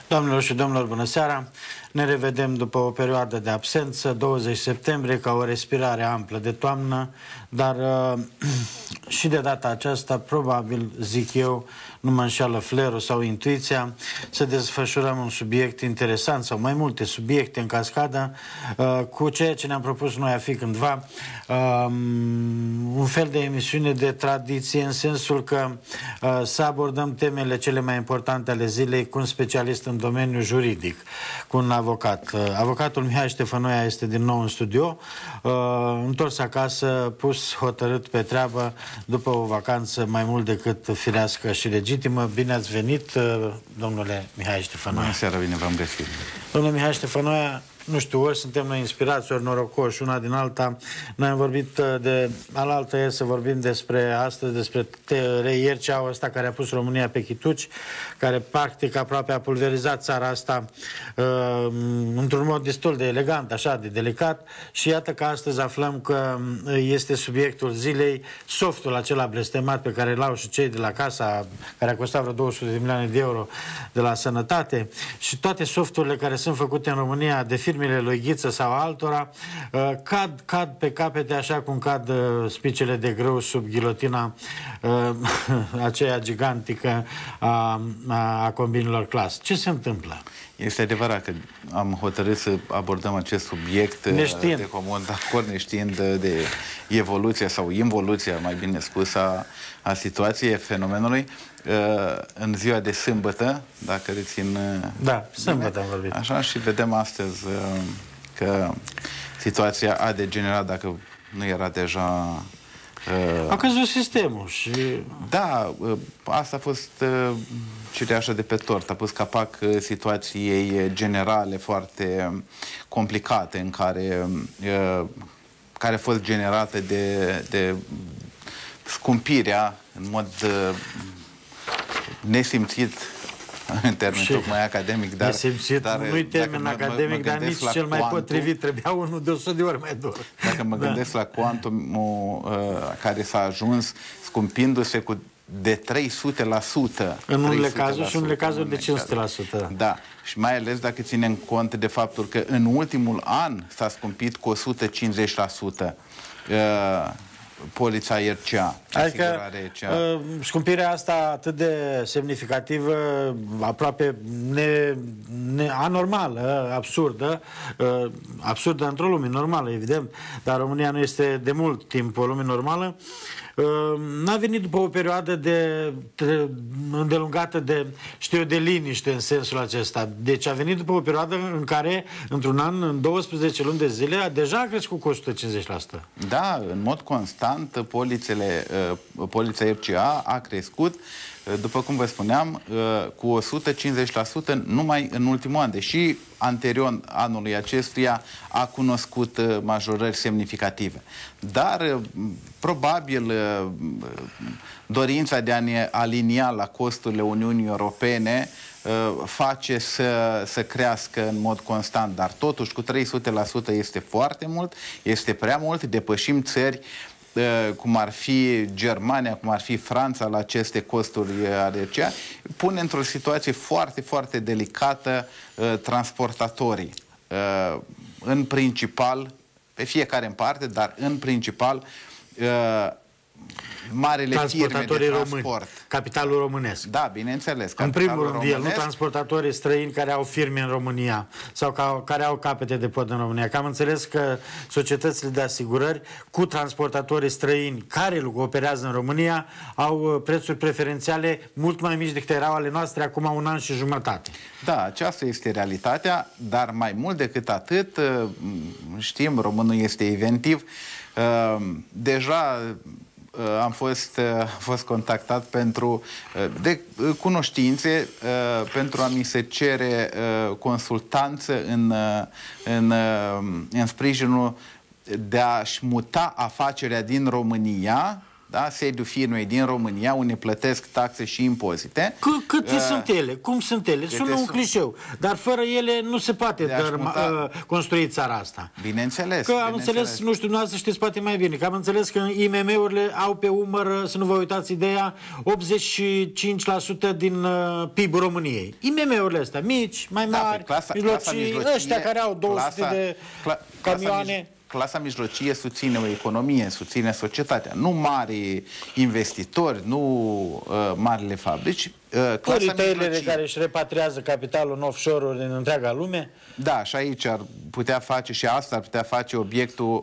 Doamnelor și domnilor, bună seara! Ne revedem după o perioadă de absență, 20 septembrie, ca o respirare amplă de toamnă, dar și de data aceasta, probabil, zic eu, nu mă înșeală flerul sau intuiția, să desfășurăm un subiect interesant sau mai multe subiecte în cascadă, cu ceea ce ne-am propus noi a fi cândva un fel de emisiune de tradiție, în sensul că să abordăm temele cele mai importante ale zilei cu un specialist în domeniul juridic, cu un avocat. Avocatul Mihai Ștefănoia este din nou în studio, întors acasă, pus hotărât pe treabă după o vacanță mai mult decât firească și legitimă. Bine ați venit, domnule Mihai Ștefănoia. Bună seara, bine v-am găsit. Domnule Mihai Ștefănoia, nu știu, ori suntem noi inspirați, ori norocoși, una din alta. Noi am vorbit de alaltă ieri să vorbim despre astăzi, despre reierceaua ăsta care a pus România pe chituci, care practic aproape a pulverizat țara asta într-un mod destul de elegant, așa, de delicat. Și iată că astăzi aflăm că este subiectul zilei, softul acela blestemat pe care l-au și cei de la Casa, care a costat vreo 200 de milioane de euro de la Sănătate, și toate softurile care sunt făcute în România de firmele lui Ghiță sau altora, cad pe capete așa cum cad spicele de grâu sub ghilotina aceea gigantică a combinilor Clas. Ce se întâmplă? Este adevărat că am hotărât să abordăm acest subiect de comun acord, neștiind de evoluția sau involuția, mai bine spus, a situației, fenomenului. În ziua de sâmbătă, dacă rețin... Da, sâmbătă am vorbit. Așa, și vedem astăzi că situația a degenerat, dacă nu era deja... A căzut sistemul și... Da, asta a fost cireașa de pe tort. A pus capac situației generale foarte complicate în care a fost generată de scumpirea în mod nesimțit în termen tocmai academic, dar... Nu-i termen academic, dar nici cel mai potrivit. Trebuia unul de 100 de ori mai dur. Dacă mă gândesc la cuantumul care s-a ajuns, scumpindu-se de 300%. În unele cazuri și în unele cazuri de 500%. Da. Și mai ales dacă ținem cont de faptul că în ultimul an s-a scumpit cu 150%. Polița RCA. Adică scumpirea asta atât de semnificativă, aproape anormală, absurdă, absurdă într-o lume normală, evident, dar România nu este de mult timp o lume normală, n-a venit după o perioadă îndelungată de liniște în sensul acesta. Deci a venit după o perioadă în care, într-un an, în 12 luni de zile, deja a crescut cu 150%. Da, în mod constant, polița RCA a crescut, după cum vă spuneam, cu 150% numai în ultimul an, deși anterior anului acestuia a cunoscut majorări semnificative. Dar, probabil, dorința de a ne alinia la costurile Uniunii Europene face să crească în mod constant, dar totuși cu 300% este foarte mult, este prea mult, depășim țări cum ar fi Germania, cum ar fi Franța la aceste costuri ale aceea, pune într-o situație foarte, foarte delicată transportatorii. În principal, pe fiecare în parte, dar în principal marele firme de transport. Români, capitalul românesc. Da, bineînțeles. În primul rând, nu transportatorii străini care au firme în România sau care au capete de pod în România. Că am înțeles că societățile de asigurări cu transportatorii străini care operează în România au prețuri preferențiale mult mai mici decât erau ale noastre acum un an și jumătate. Da, aceasta este realitatea, dar mai mult decât atât, știm, românul este inventiv. Deja am fost contactat de cunoștințe pentru a mi se cere consultanță în sprijinul de a-și muta afacerea din România, da? Sediul firmei din România, unde plătesc taxe și impozite. Câte sunt ele? Cum sunt ele? Sună un clișeu, dar fără ele nu se poate construi țara asta. Bineînțeles. Că am înțeles, nu știu, dumneavoastră știți poate mai bine, că am înțeles că IMM-urile au pe umăr, să nu vă uitați ideea, 85% din PIB-ul României. IMM-urile astea, mici, mai mari, mijlocii, ăștia care au 200 de camioane. Clasa mijlocie susține o economie, susține societatea. Nu mari investitori, nu marile fabrici. Retailerele care își repatriază capitalul în offshore-uri în întreaga lume. Da, și aici ar putea face, și asta ar putea face obiectul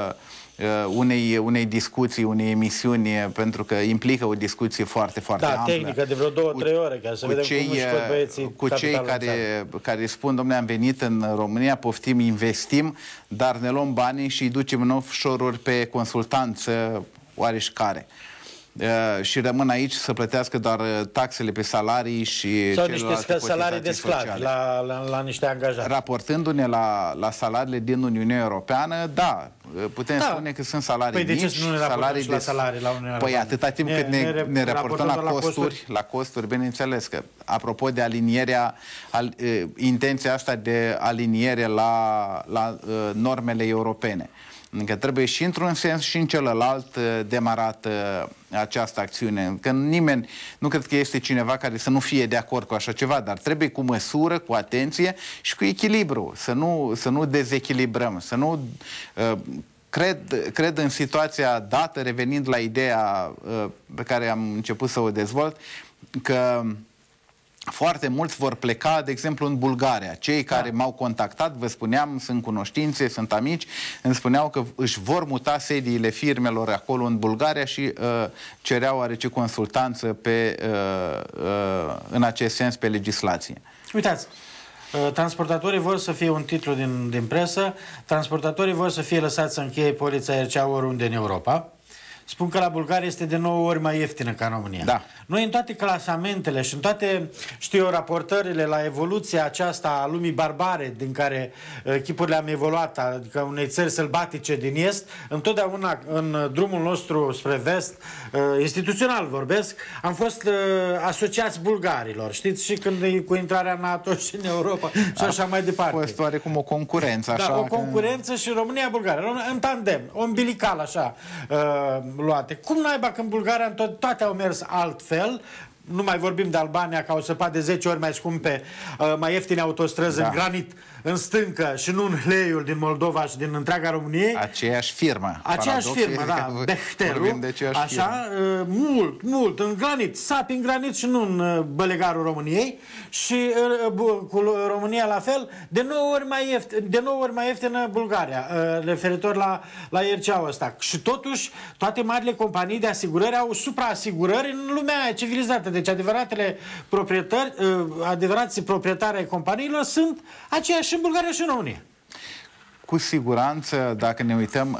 unei discuții, unei emisiuni, pentru că implică o discuție foarte, foarte amplă. Tehnică de vreo 2-3 ore, ca să vedem cum își scot băieții cu cei care spun, domnule, am venit în România, poftim, investim, dar ne luăm banii și îi ducem în offshore-uri pe consultanță oareșcare. Și rămân aici să plătească doar taxele pe salarii și sau niște salarii de sclavi la niște angajați. Raportându-ne la salariile din Uniunea Europeană, da, putem spune că sunt salarii mici. Păi de ce nu ne raportăm și la salarii la Uniunea Europeană? Păi atâta timp cât ne raportăm la costuri, bineînțeles că, apropo de alinierea, intenția asta de aliniere la normele europene. Că trebuie și într-un sens și în celălalt demarat această acțiune. Că nimeni, nu cred că este cineva care să nu fie de acord cu așa ceva, dar trebuie cu măsură, cu atenție și cu echilibru. Să nu dezechilibrăm, să nu... Cred în situația dată, revenind la ideea pe care am început să o dezvolt, că foarte mulți vor pleca, de exemplu, în Bulgaria. Cei care m-au contactat, vă spuneam, sunt cunoștințe, sunt amici, îmi spuneau că își vor muta sediile firmelor acolo în Bulgaria și cereau oarece consultanță în acest sens pe legislație. Uitați, transportatorii vor să fie un titlu din presă, transportatorii vor să fie lăsați să încheie polița aercea oriunde în Europa. Spun că la Bulgaria este de 9 ori mai ieftină ca în România. Da. Noi în toate clasamentele și în toate, știu eu, raportările la evoluția aceasta a lumii barbare din care chipurile am evoluat, adică unei țări sălbatice din Est, întotdeauna în drumul nostru spre Vest, instituțional vorbesc, am fost asociați bulgarilor. Știți, și când cu intrarea în NATO și în Europa și așa mai departe. A fost oarecum o concurență. Așa, da, o concurență și România-Bulgaria. În tandem, umbilical așa luate. Cum naiba că în Bulgaria toate au mers altfel, nu mai vorbim de Albania, ca o săpat de 10 ori mai scumpe, mai ieftine autostrăzi în granit, în stâncă și nu în hleiul din Moldova și din întreaga Românie. Aceeași firmă. Aceeași firmă, da, Bechterul, așa, mult, în granit, sapi în granit și nu în bălegarul României și cu România la fel, de 9 ori mai ieftină Bulgaria, referitor la ierceaua ăsta. Și totuși, toate marile companii de asigurări au supraasigurări în lumea aia civilizată. Deci adevărații proprietari ai companiilor sunt aceiași în Bulgaria și în România. Cu siguranță, dacă ne uităm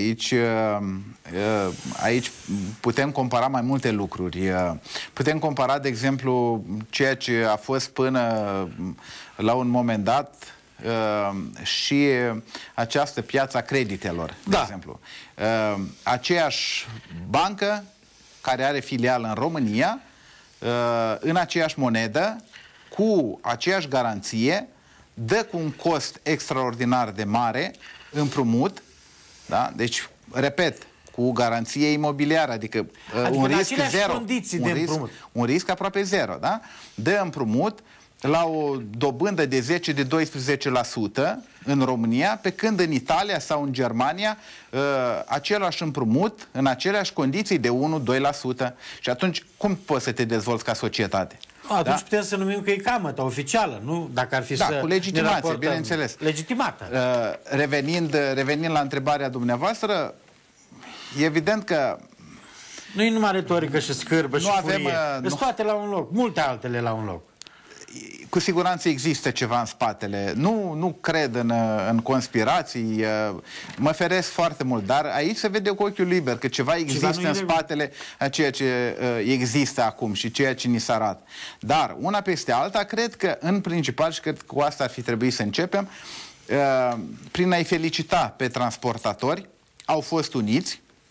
aici putem compara mai multe lucruri. Putem compara, de exemplu, ceea ce a fost până la un moment dat și această piață a creditelor, de exemplu. Aceeași bancă care are filială în România, în aceeași monedă, cu aceeași garanție, dă cu un cost extraordinar de mare împrumut, da? Deci, repet, cu garanție imobiliară, adică un risc zero, un risc aproape zero, da? Dă împrumut la o dobândă de 10-12% în România, pe când în Italia sau în Germania același împrumut, în aceleași condiții de 1-2%. Și atunci, cum poți să te dezvolți ca societate? Atunci putem să numim că e camătă oficială, nu? Dacă ar fi să cu legitimație, bineînțeles. Legitimată. Revenind la întrebarea dumneavoastră, e evident că nu e numai retorică și scârbă și furie. Sunt toate la un loc, multe altele la un loc. Cu siguranță există ceva în spatele. Nu cred în conspirații, mă feresc foarte mult, dar aici se vede cu ochiul liber că ceva există în spatele a ceea ce există acum și ceea ce ni se arată. Dar, una peste alta, cred că, în principal, și cred că cu asta ar fi trebuit să începem, prin a-i felicita pe transportatori, au fost uniți,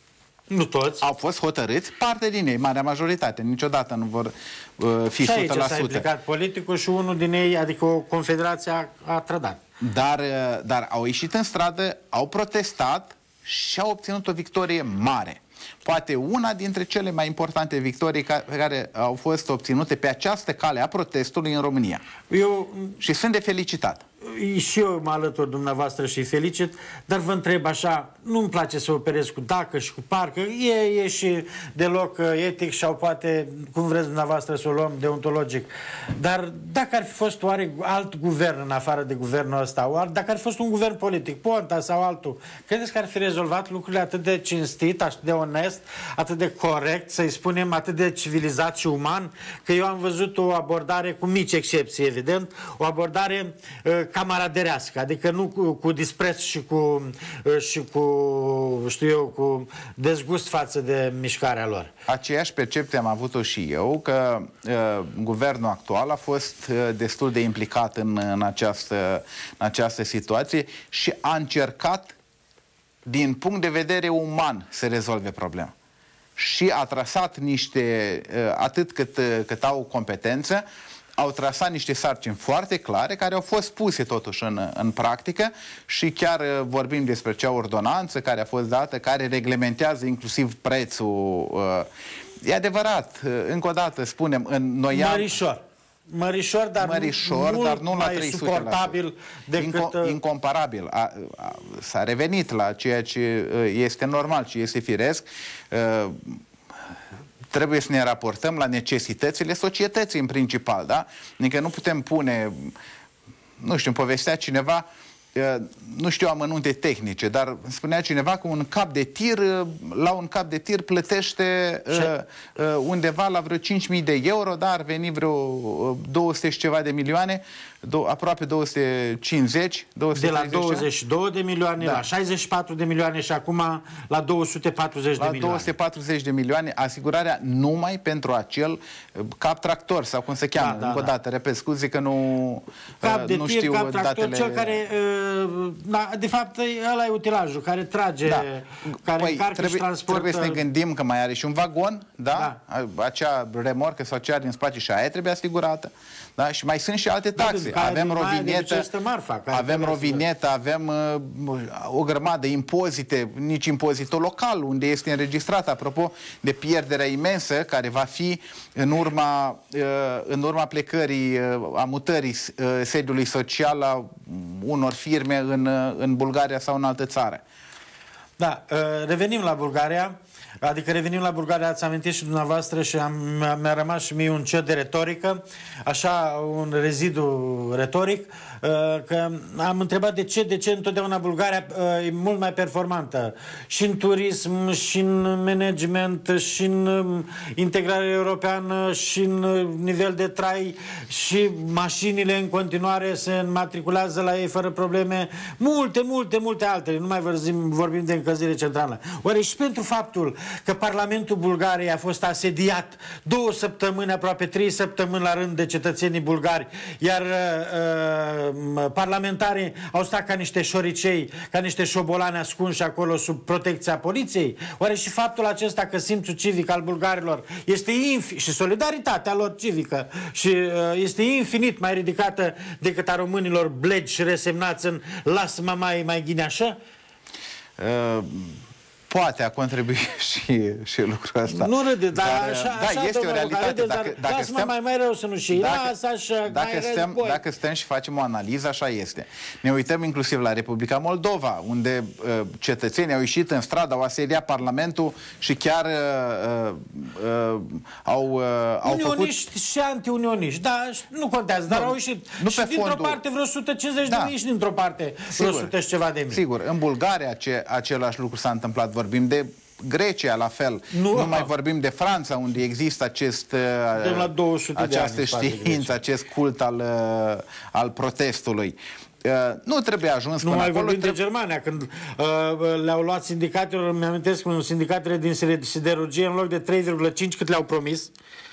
Nu toți. Au fost hotărâți, parte din ei, marea majoritate, niciodată nu vor fi 100%. Și aici s-a implicat politicul și unul din ei, adică o confederație a trădat. Dar au ieșit în stradă, au protestat și au obținut o victorie mare. Poate una dintre cele mai importante victorii care au fost obținute pe această cale a protestului în România. Și sunt de felicitat. Și eu mă alătur dumneavoastră și felicit, dar vă întreb așa, nu-mi place să operez cu dacă și cu parcă, e și deloc etic sau poate, cum vreți dumneavoastră să o luăm, deontologic. Dar dacă ar fi fost oare alt guvern în afară de guvernul ăsta, dacă ar fi fost un guvern politic, Ponta sau altul, credeți că ar fi rezolvat lucrurile atât de cinstit, atât de onest, atât de corect, să-i spunem, atât de civilizat și uman, că eu am văzut o abordare, cu mici excepții, evident, o abordare camaraderească, adică nu cu dispreț și cu, știu eu, cu dezgust față de mișcarea lor. Aceeași percepție am avut-o și eu, că guvernul actual a fost destul de implicat în această situație și a încercat, din punct de vedere uman, să rezolve problema. Și a trasat niște, atât cât au competență, au trasat niște sarcini foarte clare care au fost puse totuși în practică și chiar vorbim despre cea ordonanță care a fost dată, care reglementează inclusiv prețul. E adevărat, încă o dată spunem, în noiembrie... Mărișor, dar nu la 300%. Suportabil decât... Incomparabil. S-a revenit la ceea ce este normal, ce este firesc. Trebuie să ne raportăm la necesitățile societății în principal, da? Adică nu putem pune, nu știu, povestea cineva, nu știu amănunte tehnice, dar spunea cineva că un cap de tir, la un cap de tir plătește undeva la vreo 5.000 de euro, dar ar veni vreo 200 și ceva de milioane, aproape 250, 230. De la 22 de milioane, da, la 64 de milioane și acum la 240 de milioane. La 240 de milioane, asigurarea numai pentru acel cap tractor, sau cum se cheamă, încă o dată, repet, scuze că nu știu cap tractor, datele... cel care, de fapt, ăla e utilajul, care trage, care încarcă și transportă... Trebuie să ne gândim că mai are și un vagon, da? Acea remorcă sau cea din spate și aia trebuie asigurată. Da? Și mai sunt și alte taxe. Avem rovinetă, avem o grămadă impozite, nici impozitul local, unde este înregistrat, apropo de pierderea imensă care va fi în urma plecării, a mutării sediului social a unor firme în Bulgaria sau în altă țară. Da, revenim la Bulgaria. Adică revenim la Bulgaria, ați amintit și dumneavoastră și mi-a rămas și mie un cer de retorică, așa un rezidu retoric, că am întrebat de ce întotdeauna Bulgaria e mult mai performantă și în turism, și în management, și în integrare europeană, și în nivel de trai, și mașinile în continuare se înmatriculează la ei fără probleme, multe altele, nu mai vorbim de încălzire centrală. Oare și pentru faptul că Parlamentul Bulgariei a fost asediat 2 săptămâni, aproape 3 săptămâni la rând de cetățenii bulgari, iar parlamentarii au stat ca niște șoricei, ca niște șobolani ascunși acolo sub protecția poliției? Oare și faptul acesta că simțul civic al bulgarilor este și solidaritatea lor civică și este infinit mai ridicată decât a românilor blegi și resemnați în lasă-mă mai ghineașă? Poate a contribuit și lucrul ăsta. Nu râde, dar așa este o realitate. Lasă-mă mai rău să nu știi. Dacă stăm și facem o analiză, așa este. Ne uităm inclusiv la Republica Moldova, unde cetățenii au ieșit în stradă, au asediat Parlamentul și chiar au unioniști și anti-unioniști, da, nu contează, dar au ieșit. Și dintr-o parte vreo 150 de mii și dintr-o parte vreo 100 și ceva de mii. Sigur, în Bulgaria același lucru s-a întâmplat. Vorbim de Grecia, la fel. Nu mai vorbim de Franța, unde există această știință, acest cult al protestului. Nu trebuie ajuns până acolo. Nu mai vorbim de Germania, când le-au luat sindicatelor, mi-amintesc, sindicatele din siderurgie, în loc de 3,5 cât le-au promis,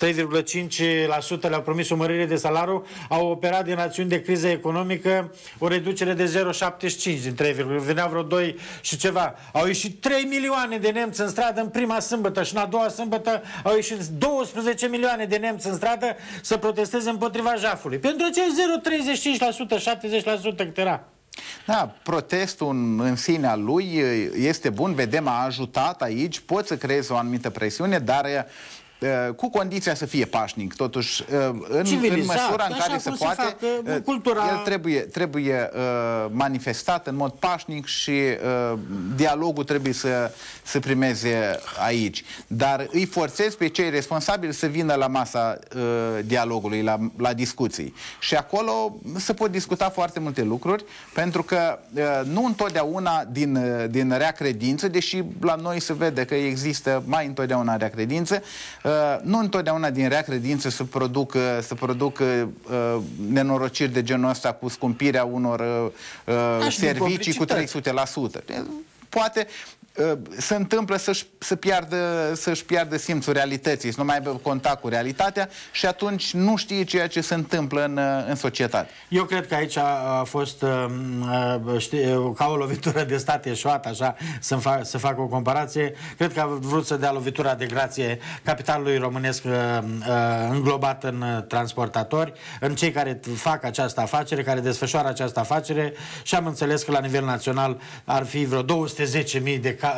3,5% le-au promis o mărire de salariu, au operat din rațiuni de criză economică o reducere de 0,75 din 3, veneau vreo 2 și ceva. Au ieșit 3 milioane de nemți în stradă în prima sâmbătă și în a doua sâmbătă au ieșit 12 milioane de nemți în stradă să protesteze împotriva jafului. Pentru acei 0,35%, 70% cât era. Da, protestul în sine al lui este bun, vedem, a ajutat aici, poți să creezi o anumită presiune, dar cu condiția să fie pașnic. Totuși, în măsura în care se poate, el trebuie manifestat în mod pașnic și dialogul trebuie să primeze aici. Dar îi forțez pe cei responsabili să vină la masa dialogului, la discuții. Și acolo se pot discuta foarte multe lucruri, pentru că nu întotdeauna din rea credință, deși la noi se vede că există mai întotdeauna rea credință, nu întotdeauna din rea credință să producă nenorociri de genul ăsta cu scumpirea unor servicii cu 300%. Poate se întâmplă să-și piardă simțul realității, să nu mai aibă contact cu realitatea și atunci nu știe ceea ce se întâmplă în societate. Eu cred că aici a fost ca o lovitură de stat eșuat, așa, să fac o comparație. Cred că a vrut să dea lovitura de grație capitalului românesc înglobat în transportatori, în cei care fac această afacere, care desfășoară această afacere, și am înțeles că la nivel național ar fi vreo 210.000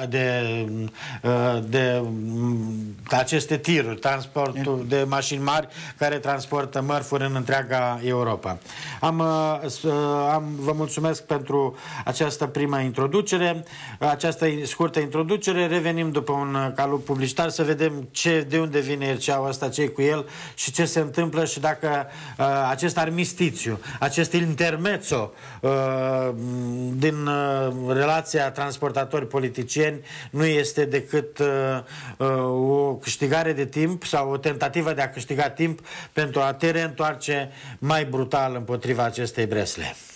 de aceste tiruri, transportul de mașini mari care transportă mărfuri în întreaga Europa. Vă mulțumesc pentru această primă introducere, această scurtă introducere. Revenim după un calup publicitar să vedem de unde vine RCA-ul ăsta, ce cu el și ce se întâmplă și dacă acest armistițiu, acest intermezzo din relația transportatori politicieni nu este decât o câștigare de timp sau o tentativă de a câștiga timp pentru a te reîntoarce mai brutal împotriva acestei bresle.